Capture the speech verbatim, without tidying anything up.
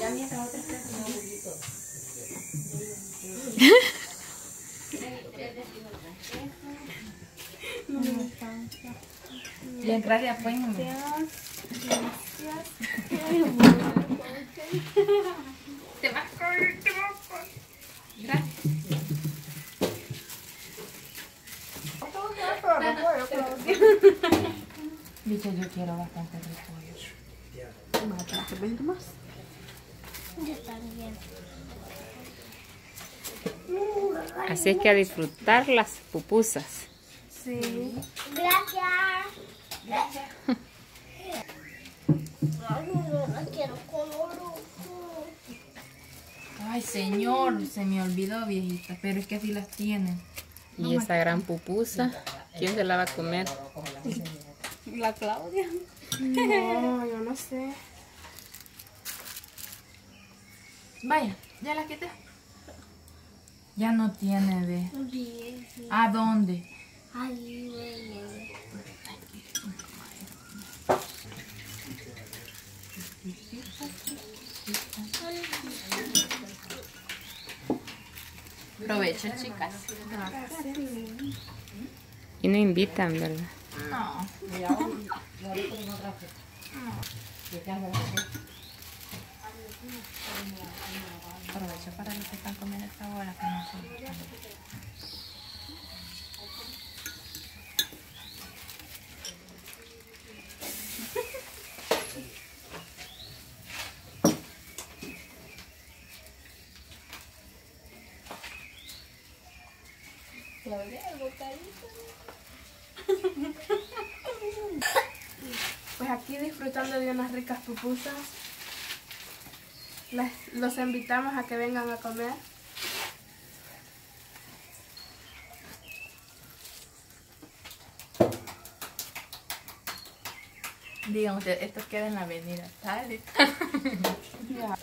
Ya mientras otras tres no poquito. Y entrar ya pues. Gracias. Gracias. Te vas a caer, te vas a caer. Gracias. Dicho, yo quiero bastante repollo. ¿Más para que venga más? Yo también. Así es que a disfrutar las pupusas. Sí. Gracias. Gracias. Ay, no la quiero color rojo. Ay, señor, se me olvidó, viejita, pero es que así las tienen. Y esa gran pupusa, ¿quién se la va a comer? ¿La Claudia? No, yo no sé. Vaya, ya la quité. Ya no tiene, ve. Sí, sí. ¿A dónde? Ay, güey. Provecho, chicas. Y no invitan, ¿verdad? No. Aprovecho para los que están comiendo esta hora que no son. Pues aquí disfrutando de unas ricas pupusas. Les, los invitamos a que vengan a comer. Digan ustedes, esto queda en la avenida tal y Ya.